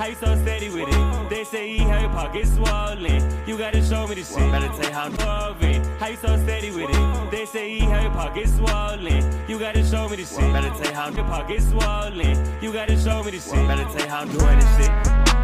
How you so steady with it? They say he had your pockets swollen. You gotta show me the shit. Better tell how I'm moving. How you so steady with it? They say he had your pockets swollen. You gotta show me the shit. Better tell how your pockets swollen. You gotta show me the shit. Better tell how I'm doing this shit.